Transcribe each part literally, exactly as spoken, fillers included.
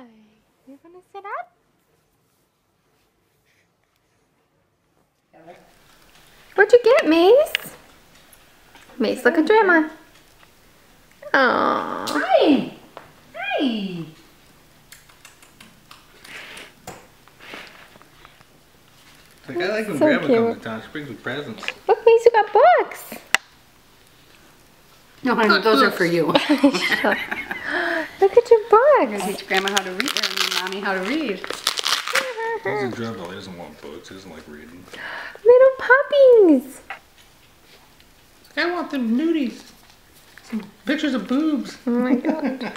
Hi. You gonna sit up? What'd you get, Mace? Mace, look at Grandma. Aww. Hi. Hi. Like, I like when So Grandma cute. comes to town. She brings me presents. Look, Mace, you got books. No, honey, those are for you. Look at your I'm books. gonna teach Grandma how to read, or Mommy how to read. He's in trouble. He doesn't want books. He doesn't like reading. Little puppies. I want them nudies. Some pictures of boobs. Oh my god.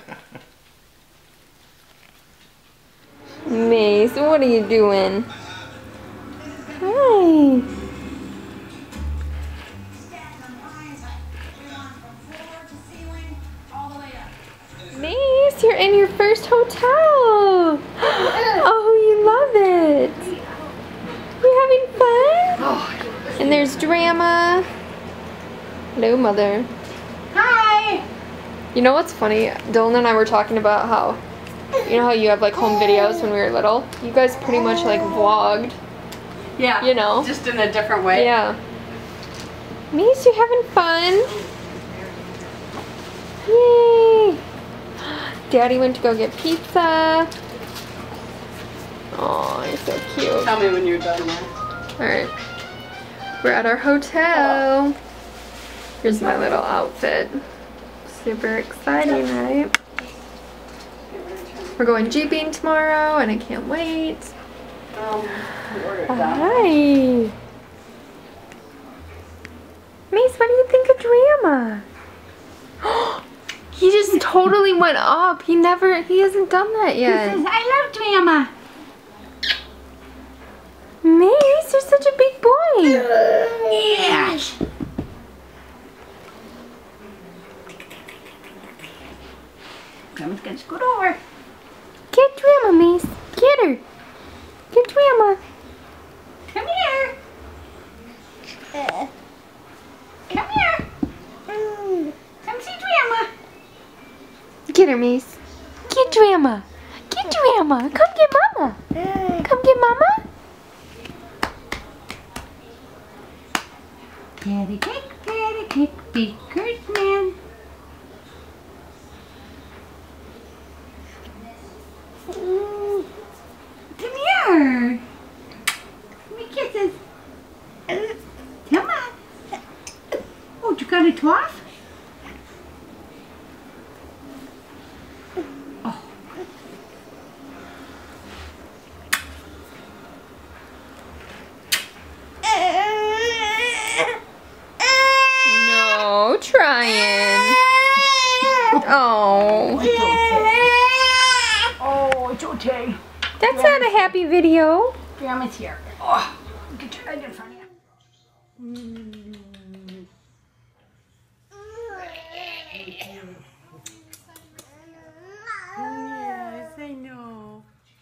Mace, what are you doing? Hi. Mace, you're in your first hotel. Oh, you love it. You having fun? Oh. And there's drama. Hello, Mother. Hi. You know what's funny? Dylan and I were talking about how, you know how you have like home videos when we were little? You guys pretty much like vlogged. Yeah. You know. Just in a different way. Yeah. Mace, you having fun? Yay! Daddy went to go get pizza. Oh, you're so cute. Tell me when you're done there. Alright. We're at our hotel. Here's my little outfit. Super exciting, right? We're going jeeping tomorrow and I can't wait. Um, we ordered that. Hi. Mace, what do you think of drama? He just totally went up. He never, he hasn't done that yet. He says, I love drama. Mace, you're such a big boy. Yes. Grandma's gonna scoot over. Get drama, Mace. Get her. Get drama. Come here. Come here. Come see drama. Get her, Mace. Get drama. Get drama. Come get mama. Come get mama. Patty cake, patty cake, big good man. Ooh. Come here. Give me kisses. Come on. Oh, you got it off? Oh. No trying. Oh. Oh, it's okay. That's not a happy video. Grandma's here. Oh, get your egg in front of you. Yes, I know.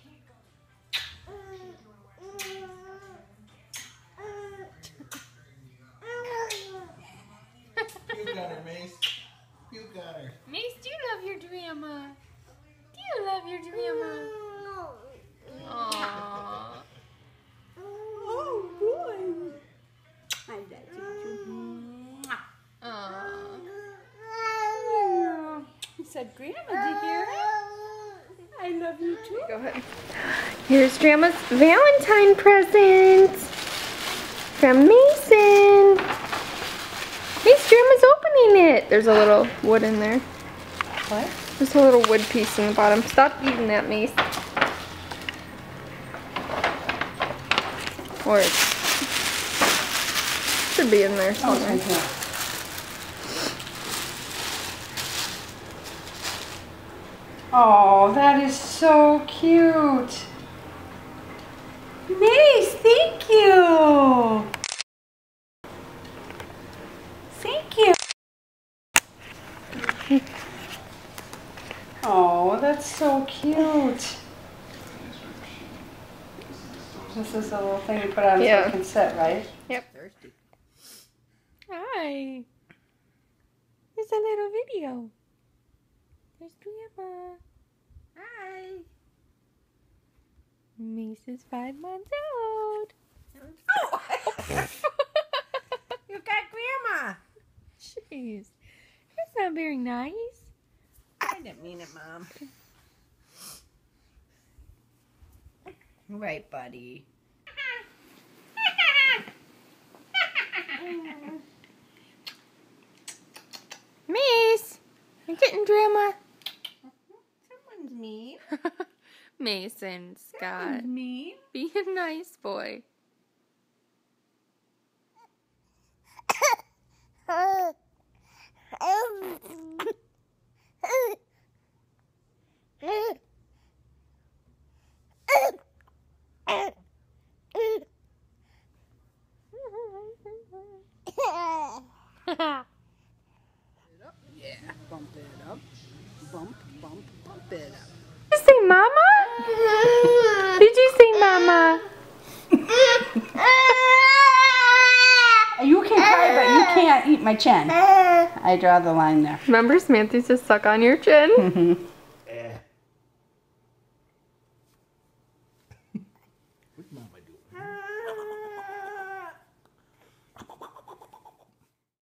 You got her, Mace. You got her. Mace, do you love your drama? Do you love your drama? Aww. Oh, boy. I love you. Aww. He said, Grandma, did you hear it? I love you too. Go ahead. Here's Grandma's Valentine present from Mason. Mace, Grandma's opening it. There's a little wood in there. What? There's a little wood piece in the bottom. Stop eating that, Mace. Or it should be in there Oh, it's somewhere. right here. Oh, that is so cute. Mace, thank you. Thank you. Oh, that's so cute. This is a little thing you put on so Yeah. it can sit, right? Yep. Hi. There's a little video. There's Grandma. Hi. Mace is five months old. Oh. You got Grandma. Jeez. That's not very nice. I didn't mean it, Mom. Right, buddy. Mace! You're getting Grandma. Someone's mean. Mason, Scott. Someone's mean. Be a nice boy. Yeah, bump it up. Bump, bump, bump it up. Did you say mama? Did you say mama? You can cry, but you can't eat my chin. I draw the line there. Remember, Samantha used to suck on your chin?